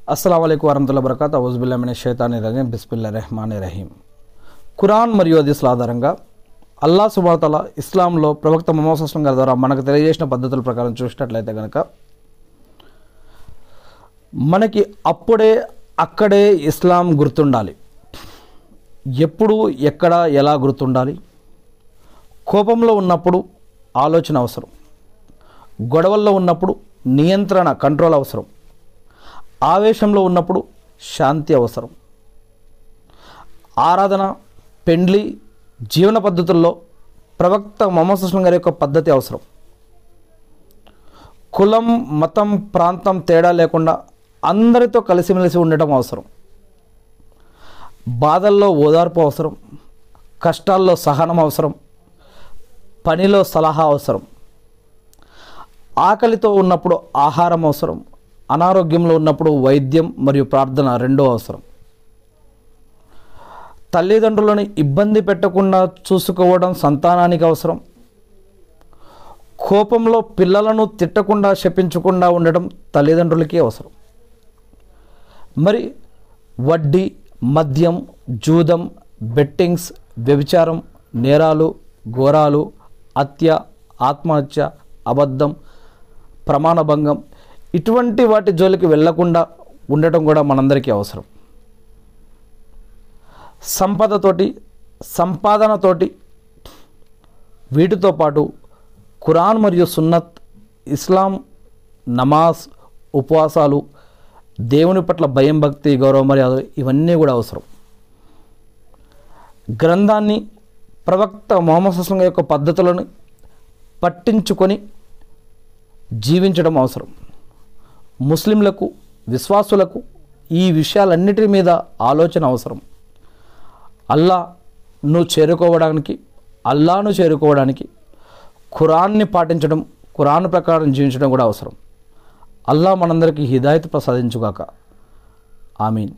అస్సలాము అలైకుం వరహమతుల్లాహి వబరకాతుహు. అవుజు బిల్లాహి మినష్ షైతానిర్ రజీం. బిస్మిల్లాహిర్ రహ్మానిర్ రహీం. ఖురాన్ మరియు హదీస్ల ఆధారంగా అల్లాహ్ సుబ్హానహు వ తఆలా ఇస్లాంలో ప్రవక్త ముహమ్మద్ సల్లల్లాహు అలైహి వసల్లం గారి ద్వారా మనకు తెలియజేసిన పద్ధతుల ప్రకారం చూసినట్లయితే కనుక మనకి అప్పుడే అక్కడే ఇస్లాం గుర్తుండాలి. ఎప్పుడు ఎక్కడ ఎలా గుర్తుండాలి? కోపంలో ఉన్నప్పుడు ఆలోచన అవసరం, గొడవల్లో ఉన్నప్పుడు నియంత్రణ కంట్రోల్ అవసరం, ఆవేశంలో ఉన్నప్పుడు శాంతి అవసరం. ఆరాధన, పెండ్లి, జీవన పద్ధతుల్లో ప్రవక్త ముహమ్మద్ సల్లల్లాహు అలైహి వసల్లం గారి యొక్క పద్ధతి అవసరం. కులం, మతం, ప్రాంతం తేడా లేకుండా అందరితో కలిసిమెలిసి ఉండటం అవసరం. బాధల్లో ఓదార్పు అవసరం, కష్టాల్లో సహనం అవసరం, పనిలో సలహా అవసరం. ఆకలితో ఉన్నప్పుడు ఆహారం అవసరం, అనారోగ్యంలో ఉన్నప్పుడు వైద్యం మరియు ప్రార్థన రెండూ అవసరం. తల్లిదండ్రులను ఇబ్బంది పెట్టకుండా చూసుకోవడం సంతానానికి అవసరం. కోపంలో పిల్లలను తిట్టకుండా శపించకుండా ఉండడం తల్లిదండ్రులకి అవసరం. మరి వడ్డీ, మద్యం, జూదం, బెట్టింగ్స్, వ్యభిచారం, నేరాలు, ఘోరాలు, హత్య, ఆత్మహత్య, అబద్ధం, ప్రమాణభంగం ఇటువంటి వాటి జోలికి వెళ్లకుండా ఉండటం కూడా మనందరికీ అవసరం. సంపాదనతోటి వీటితో పాటు ఖురాన్ మరియు సున్నత్, ఇస్లాం, నమాజ్, ఉపవాసాలు, దేవుని పట్ల భయం, భక్తి, గౌరవ మర్యాదలు ఇవన్నీ కూడా అవసరం. గ్రంథాన్ని, ప్రవక్త ముహమ్మద్ సల్లల్లాహు అలైహి వసల్లం యొక్క పద్ధతులను పట్టించుకొని జీవించడం అవసరం. ముస్లింలకు, విశ్వాసులకు ఈ విషయాలన్నిటి మీద ఆలోచన అవసరం. అల్లాహ్ను చేరుకోవడానికి ఖురాన్ని పాటించడం, ఖురాన్ ప్రకారం జీవించడం కూడా అవసరం. అల్లాహ్ మనందరికీ హిదాయత్ ప్రసాదించుగాక. ఆమీన్.